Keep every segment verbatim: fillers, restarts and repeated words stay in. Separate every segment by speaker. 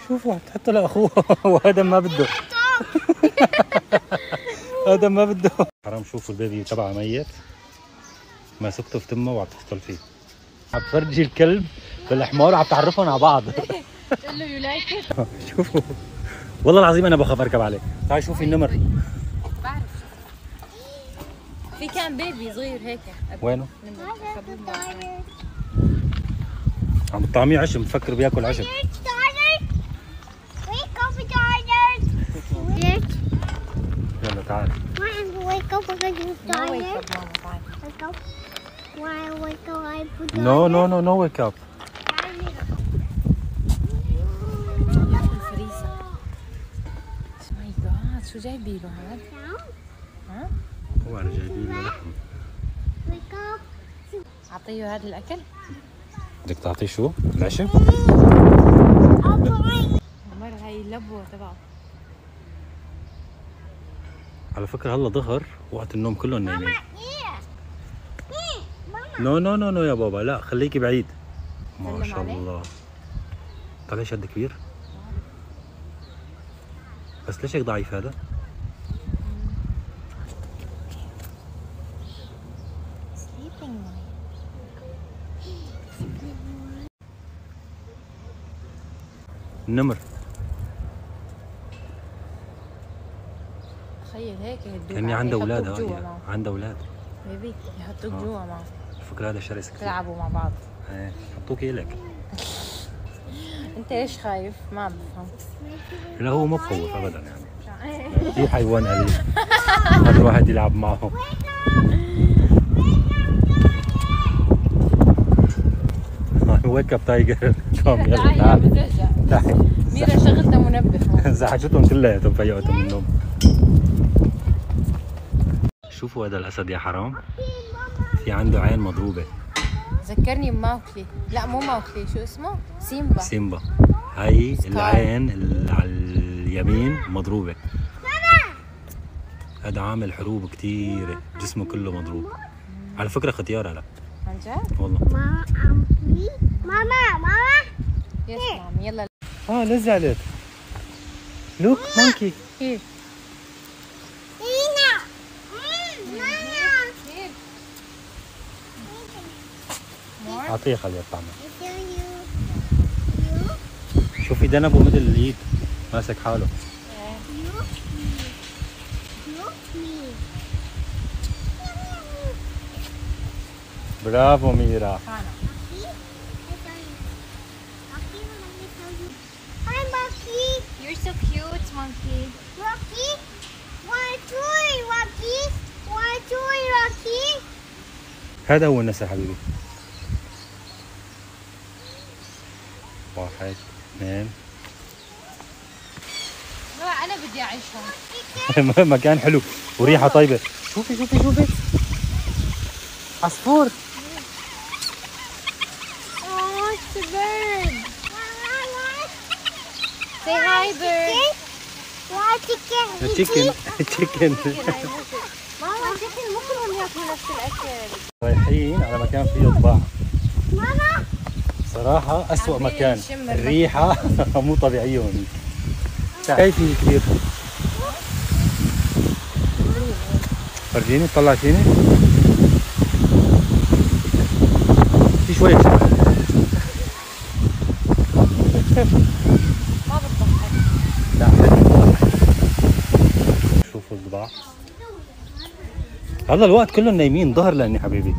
Speaker 1: شوفوا تحط له اخوه وهذا ما بده. هذا ما بده. حرام. شوفوا البيبي تبعه ميت ماسكته في تمه وعم تقتل فيه. عم تفرجي الكلب بالحمار وعم تعرفهم على بعض.
Speaker 2: قول له يو لايك ات.
Speaker 1: شوفوا والله العظيم انا بخاف اركب عليه. تعالي شوفي النمر.
Speaker 2: بعرف في كان بيبي صغير هيك.
Speaker 1: وينه؟ عم بتطعميه عشب. بفكر بياكل عشب. يلا تعال. نو نو نو نو ويك اب.
Speaker 2: الفريسة. ماي جاد شو جايبي له هذا؟ ها؟
Speaker 1: هو انا جايبين له لحم.
Speaker 2: اعطيه هذا الاكل؟
Speaker 1: بدك تعطيه شو؟ العشب؟
Speaker 2: عمر هاي اللبوه تبعه.
Speaker 1: على فكرة هلا ظهر وقت النوم كلهم نايمين. نو نو نو نو يا بابا لا خليكي بعيد. ما شاء الله. طلع ليش قد كبير؟ بس ليش هيك ضعيف هذا؟ النمر.
Speaker 2: تخيل هيك يهدوك.
Speaker 1: هني عندها اولاد. هاي عندها اولاد.
Speaker 2: بيبي يحطوك جوا معه.
Speaker 1: الفكرة هذا شرس كثير.
Speaker 2: تلعبوا مع بعض.
Speaker 1: ايه حطوك إلك.
Speaker 2: انت ليش خايف؟ ما بفهم.
Speaker 1: لا هو مو بخوف ابدا يعني. كثير حيوان أليف. هذا الواحد يلعب معه. ويك اب تايجر. كم يلا تعال. تعال.
Speaker 2: ميرا شغلتها منبه.
Speaker 1: زعجتهم كلياتهم فيقتهم من النوم. شوفوا هذا الاسد يا حرام. في عنده عين مضروبه.
Speaker 2: ذكرني بماوكلي. لا مو ماوكلي شو اسمه؟ سيمبا.
Speaker 1: سيمبا. هاي العين اللي على اليمين مضروبه. هذا عامل حروب كثيره. جسمه كله مضروب. على فكره ختيار هلا.
Speaker 2: عن جد؟
Speaker 1: والله.
Speaker 3: ماما ماما
Speaker 2: يس مامي يلا.
Speaker 1: اه ليش زعلت؟ لوك مونكي.
Speaker 2: كيف؟
Speaker 3: هنا.
Speaker 1: اعطيه خليه يطعمه. شوفي ذنبه مثل الايد ماسك حاله. برافو ميرا.
Speaker 3: Hi Monkey.
Speaker 2: You're so cute, monkey.
Speaker 3: Rocky. One toy Rocky. One toy Rocky.
Speaker 1: هذا هو النسر حبيبي. واحد اثنين.
Speaker 2: لا انا بدي اعيشهم.
Speaker 1: مكان حلو وريحه طيبه. شوفي شوفي شوفي عصفور.
Speaker 2: Oh, it's a bird. Say hi, bird.
Speaker 3: Why chicken?
Speaker 1: تشيكن تشيكن.
Speaker 2: ماما chicken مو كلهم ياكلوا نفس الاكل.
Speaker 1: رايحين على مكان فيه ضباع.
Speaker 3: ماما.
Speaker 1: صراحة أسوأ
Speaker 2: عاملين
Speaker 1: مكان.
Speaker 2: نشم
Speaker 1: الريحة مو طبيعية هون. كيفي كثير. فرجيني طلع فيني. في شوية شمال.
Speaker 2: ما بتضحك.
Speaker 1: لا حلو. شوفوا الضباع. هذا الوقت كلهم نايمين ظهر لاني حبيبي.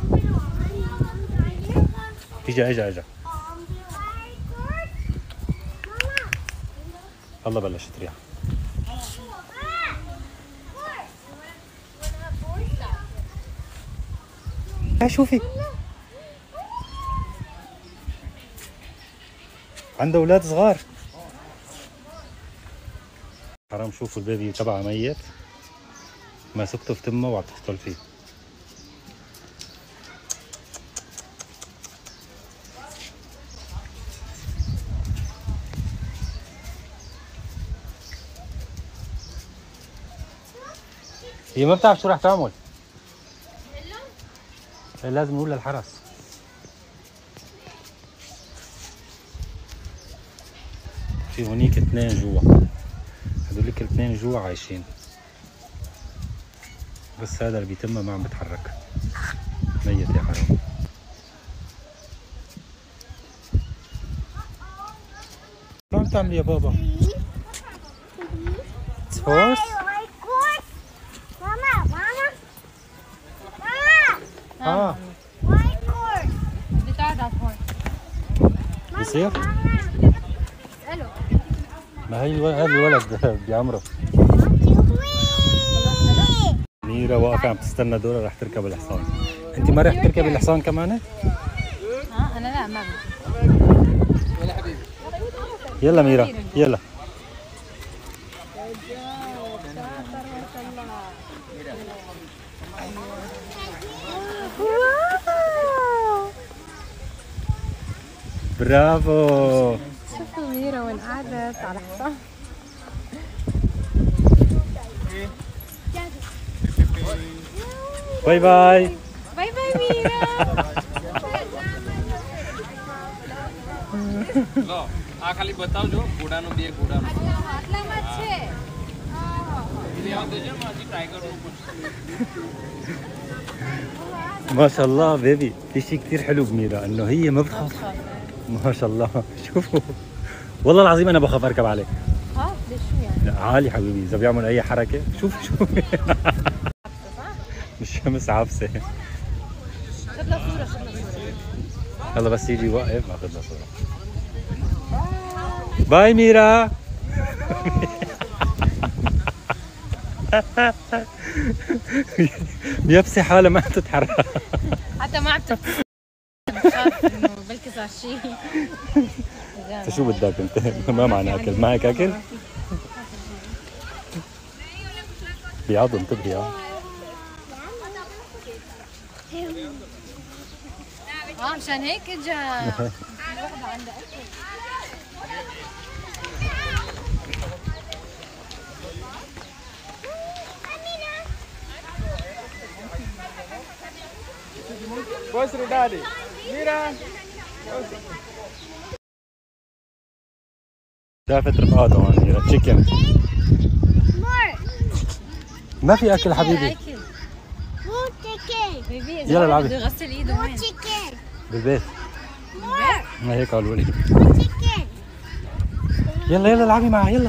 Speaker 1: اجا اجا اجا. الله بلشت ريحة. ها شوفي عنده اولاد صغار. حرام. شوفوا البيبي تبعه ميت ماسكته في تمه وعم تقتل فيه. هي ما بتعرف شو رح تعمل. لازم نقول للحرس. في هونيك اثنين جوا، هذوليك الاثنين جوا عايشين، بس هذا اللي بيتم ما عم بتحرك، ميت يا حرام. شو عم تعمل يا بابا؟ هورس؟
Speaker 3: ماما ماما ماما
Speaker 1: اه
Speaker 3: وايت كورس
Speaker 2: بتقعد على الهون.
Speaker 1: بصير؟
Speaker 2: اسأله.
Speaker 1: ما هي الو- هذا الولد بعمره. ميرا واقفة عم تستنى دورة رح تركب الحصان. انت ما رح تركبي الحصان كمان؟
Speaker 2: ها انا لا ما بدي.
Speaker 1: يلا ميرا يلا. برافو.
Speaker 2: شوفوا ميرا وين قعدت على حصان.
Speaker 1: باي باي.
Speaker 2: باي باي ميرا.
Speaker 4: लो आ खाली बताओ जो घोड़ा नो दिए घोड़ा नो
Speaker 2: આટલા માં છે.
Speaker 4: ले आओ दे जो माजी ट्राई करो कुछ
Speaker 1: ما شاء الله بيبي، في شيء كثير حلو بميرا انه هي ما بتخاف. ما شاء الله شوفوا، والله العظيم انا بخاف اركب عليه.
Speaker 2: خاف ليش شو يعني؟
Speaker 1: لا عالي حبيبي، اذا بيعمل اي حركه شوف شوف الشمس عابسه.
Speaker 2: خذ له صورة خذ له صورة.
Speaker 1: يلا بس يجي واقف باخذ له صوره. باي ميرا. بيبسي حالها ما عم تتحرك.
Speaker 2: حتى ما عم تبتسم. بخاف انه بلكي صار شيء.
Speaker 1: انت شو بدك انت؟ ما معنا اكل، معك اكل؟ بيعض انتبهي. اه
Speaker 2: اه مشان هيك اجا. وحدة عندها اكل.
Speaker 4: बस रुड़ा दे मीरा
Speaker 1: شافت رفقات هون ميرا تشيكن.
Speaker 3: مور
Speaker 1: ما في اكل حبيبي.
Speaker 2: اكل.
Speaker 3: مور تشيكن
Speaker 2: بيبي
Speaker 1: يلا
Speaker 2: اذا
Speaker 1: العبي.
Speaker 2: بده يغسل ايده
Speaker 3: مور
Speaker 2: وين؟
Speaker 3: تشيكن
Speaker 1: بالبيت.
Speaker 3: مور
Speaker 1: ما هيك قالوا لي.
Speaker 3: مور تشيكن
Speaker 1: يلا يلا العبي معها يلا.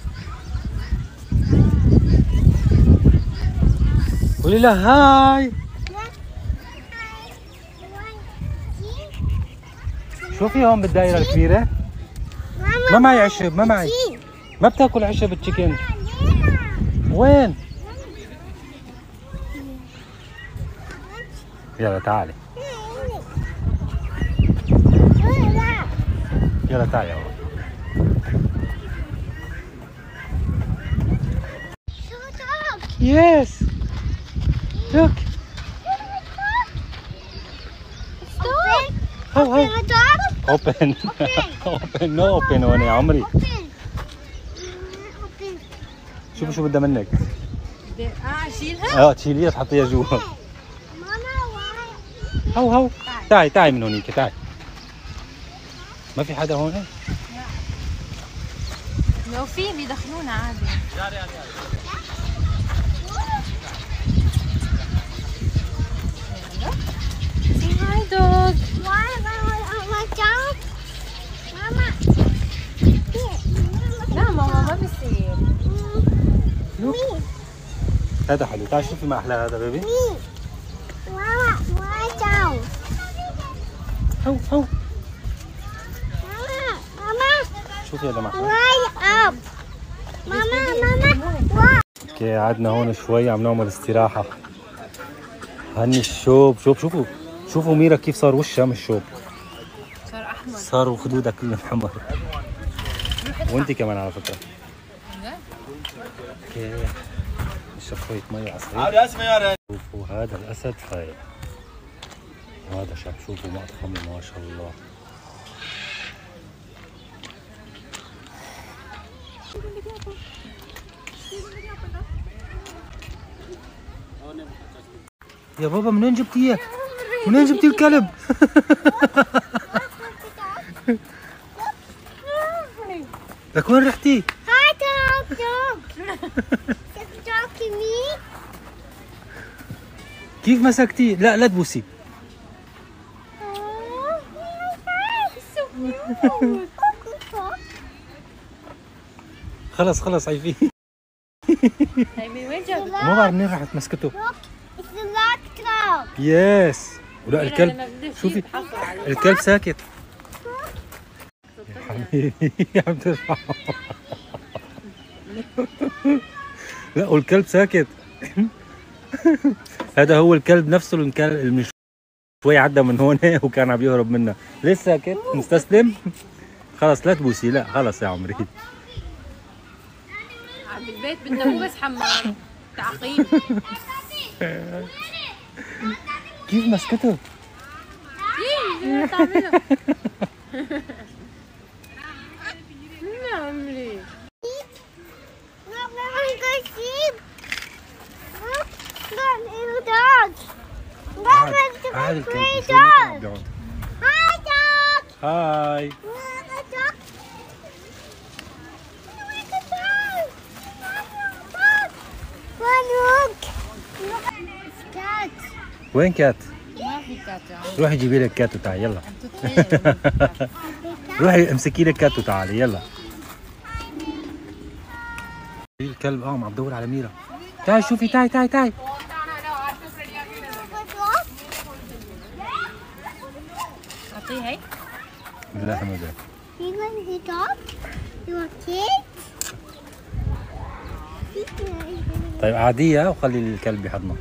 Speaker 1: قولي لها هاي. شوفي هون بالدائرة الكبيرة. ما معي عشب ما معي. ما بتاكل عشب التشيكن. وين؟ يلا تعالي. يلا تعالي يا بابا. Yes. Look. هو هو. Open. Open. No open هون يا عمري. شوفي شو بدها منك.
Speaker 2: بدي- اه اشيلها؟
Speaker 1: اه تشيليها تحطيها جوا. هو هو. تعي تعي من هونيك تعي. ما في حدا هون؟
Speaker 2: لو في بيدخلونا عادي. Say hi dog. لا ماما ما بيصير.
Speaker 1: هذا حلو، تعال شوفي ما احلى هذا بيبي. هو هو. شوفي هذا ما احلى. اوكي قعدنا هون شوي عم نعمل استراحة. هني الشوب شوف شوفوا شوفوا ميرا كيف صار وشها من الشوب.
Speaker 2: صار احمر.
Speaker 1: صاروا خدودها كلهم حمر. وانت كمان على فكرة. اوكي نشرب شوية مي على الصعيد. شوفوا هذا الأسد فايق. وهذا شاب شوفوا مقطخم ما شاء الله. يا بابا من وين جبتيه؟ من وين جبتي الكلب؟ لك وين رحتي؟
Speaker 3: Hi, dog, dog. Dog to me.
Speaker 1: كيف مسكتي؟ لا لا تبوسي.
Speaker 3: Oh, so cute.
Speaker 1: خلص خلص عيفي.
Speaker 2: هاي من وين جابت؟
Speaker 1: ما بعرف منين راحت مسكته.
Speaker 3: Look, it's the lock dog.
Speaker 1: يس. ولا الكلب شوفي الكلب ساكت. يا حبيبي عم ترفع. لا والكلب ساكت. هذا هو الكلب نفسه اللي كان اللي شوي عدى من هون وكان عم يهرب منا. ليه ساكت؟ مستسلم؟ خلص لا تبوسي. لا خلص يا عمري.
Speaker 2: بالبيت بدنا مو بس حمام تعقيم.
Speaker 1: كيف مسكته؟
Speaker 2: ايه تعملها. يا عمري
Speaker 3: Look, we're going to sheep. Look, look, little dog. Look, it's
Speaker 1: عاد
Speaker 3: a
Speaker 1: الكلب
Speaker 3: great
Speaker 1: بصير ما
Speaker 3: dog.
Speaker 1: بيقعد.
Speaker 3: Hi, dog.
Speaker 1: هاي.
Speaker 3: Look, a dog. Look, a dog. Look. Look. Look, it's cat.
Speaker 1: وين كات؟
Speaker 2: ما في كات يا عمري.
Speaker 1: روحي جيبي لك كات وتعالي يلا.
Speaker 2: عم تتخيل.
Speaker 1: روحي امسكي لك كات وتعالي يلا. الكلب اه عم تدور على ميرا. تعي شوفي تعي تعي تعي.
Speaker 2: اعطيه هي.
Speaker 1: لا ما بدي.
Speaker 3: You want the dog? You want kids?
Speaker 1: طيب عادية وخلي الكلب يحضنها.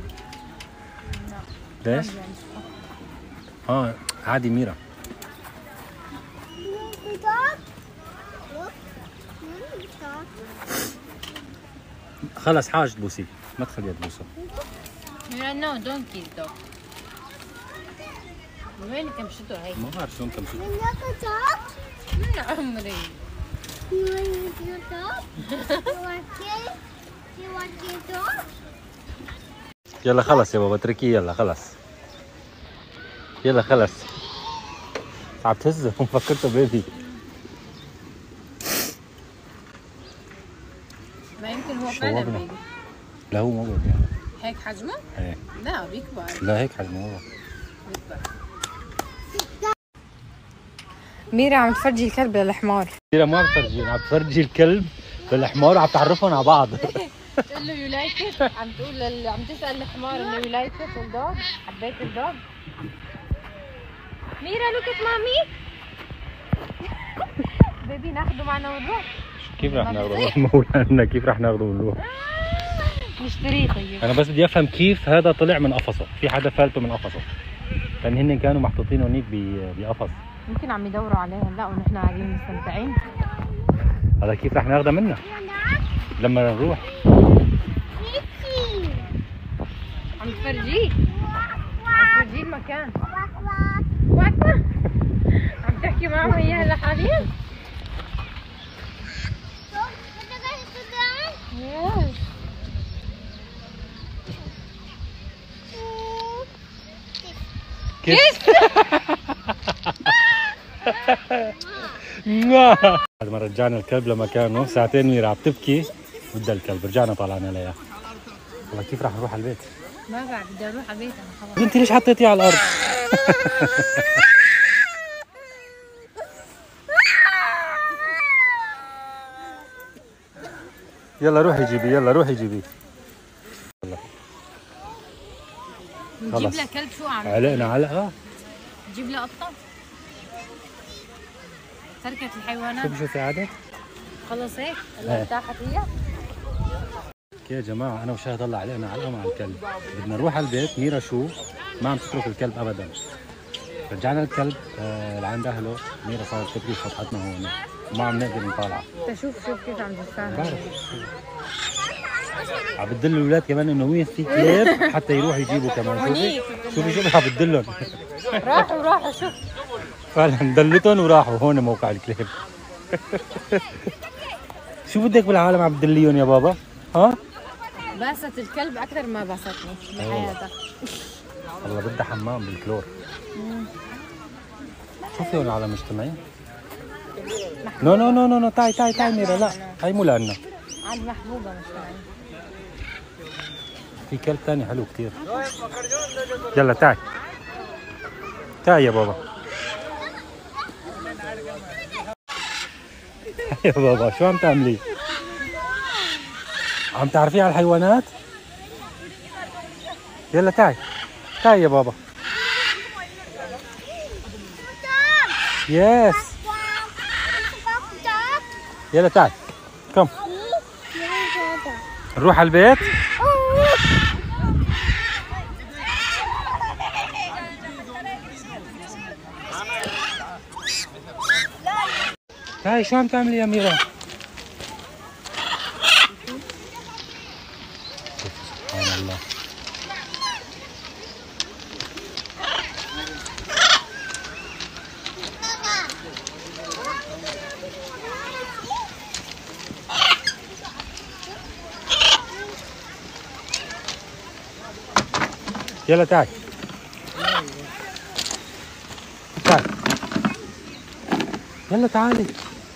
Speaker 1: ليش؟ اه عادي ميرا.
Speaker 3: You want the dog? Look. You want the dog?
Speaker 1: خلص حاج تبوسي ما تخليها تبوسه.
Speaker 2: No, don't kill dog. وين كمشته هي؟
Speaker 1: ما بعرف شلون كم شو.
Speaker 3: You want the dog?
Speaker 2: يا عمري.
Speaker 3: You want your dog? You want kids? You want your dog?
Speaker 1: يلا خلص يا بابا اتركيه يلا خلص. يلا خلص. عم تهزه مفكرته بيبي.
Speaker 2: ما يمكن هو فعلا
Speaker 1: شوفنا.
Speaker 2: بيبي.
Speaker 1: لا هو ما بيبي يعني.
Speaker 2: هيك حجمه؟
Speaker 1: ايه
Speaker 2: لا بيكبر.
Speaker 1: لا هيك حجمه هو.
Speaker 2: بيكبر. ميرا عم تفرجي الكلب للحمار.
Speaker 1: ميرا ما عم تفرجينا عم تفرجي الكلب للحمار وعم تعرفهم على بعض.
Speaker 2: تقول له يو لايك ات، عم تقول لل... عم تسال الحمار انه يو لايك ات الدوج، حبيت الدوج؟ ميرا لوك ات مامي. بيبي ناخده معنا ونروح.
Speaker 1: كيف رح ناخذه؟ مولانا كيف رح ناخذه ونروح؟
Speaker 2: نشتريه طيب.
Speaker 1: انا بس بدي افهم كيف هذا طلع من قفصه، في حدا فالته من قفصه. لان هن كانوا محطوطين هونيك بقفص.
Speaker 2: يمكن عم يدوروا عليها هلا ونحن قاعدين مستمتعين.
Speaker 1: هذا كيف رح ناخذها منها؟ لما نروح.
Speaker 3: Kitty.
Speaker 2: عم تفرجيه؟ عم تفرجيه المكان.
Speaker 3: Walk, walk.
Speaker 2: واقفة؟ عم تحكي معه اياها هلا حاليا؟
Speaker 3: Look, what are you going to do?
Speaker 2: يس.
Speaker 1: كيف؟ بعد ما رجعنا الكلب لمكانه ساعتين ميرا عم تبكي بدها الكلب، رجعنا طلعنا لها. والله كيف رح نروح على البيت؟
Speaker 2: ما بعرف بدي اروح على بيت انا خلص.
Speaker 1: انت ليش حطيتيه على الارض؟ يلا روحي جيبي يلا روحي جيبي. يلا
Speaker 2: نجيب
Speaker 1: خلص.
Speaker 2: لها كلب شو عم
Speaker 1: علقنا علقه.
Speaker 2: نجيب لها قطة؟ تركت الحيوانات.
Speaker 1: شوفي شوفي عادت.
Speaker 2: خلص هيك؟
Speaker 1: إيه.
Speaker 2: هلا ارتاحت هي؟
Speaker 1: يا جماعه انا وشاهد الله علقنا علقه مع الكلب. بدنا نروح على البيت. ميرا شو ما عم تترك الكلب ابدا. رجعنا الكلب آه لعند اهله. ميرا صارت تبكي فتحتنا هون وما عم نقدر نطالعها.
Speaker 2: انت شوف شوف كيف عم تتفاهم.
Speaker 1: بعرف عم بتدل الاولاد كمان انه وين في كلاب حتى يروحوا يجيبوا كمان. شوفي شوفي شوفي عم بتدلهم.
Speaker 2: راحوا راحوا شوف.
Speaker 1: فعلا دلتهم وراحوا. هون موقع الكلاب. شو بدك بالعالم عم بتدليهم يا بابا؟ ها؟
Speaker 2: باست الكلب اكثر ما باستني بحياتها.
Speaker 1: والله بدها حمام بالكلور. شوفي هون العالم مجتمعين. نو نو نو نو نو تعي تعي تعي ميرا، لا هاي مو لأنه
Speaker 2: عاد محبوبة مش معي.
Speaker 1: في كلب ثاني حلو كثير. يلا تعي تعي يا بابا. يا بابا شو عم تعملي؟ عم تعرفي على الحيوانات؟ يلا تعي تعي يا بابا. يس يلا تعي كم نروح على البيت. تعي شو عم تعملي يا ميرا؟ سبحان الله. يلا تعي تعي يلا تعالي.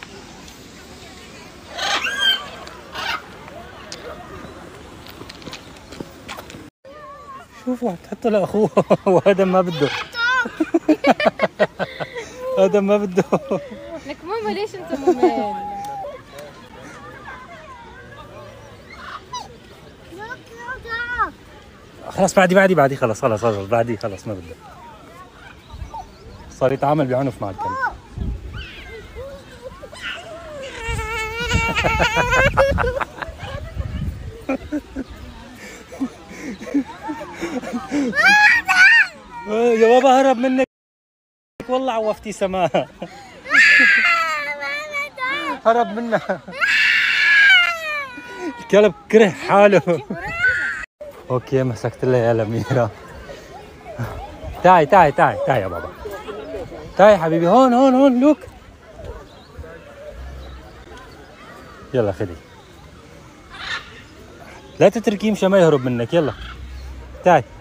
Speaker 1: شوفوا حتى لاخوه وهذا ما بده. هذا ما بده.
Speaker 2: لك ماما ليش انت ممل؟
Speaker 1: خلاص بعدي بعدي بعدي خلاص خلاص خلاص بعدي خلاص ما بده. صار يتعامل بعنف مع الكلب. يا بابا هرب منك والله عوفتي سماها. هرب منها الكلب كره حاله. اوكي مسكت لها يا لميرا. تعي تعي تعي تعي يا بابا تعي حبيبي. هون هون هون لوك. يلا خذي لا تتركيه مشان ما يهرب منك. يلا تعي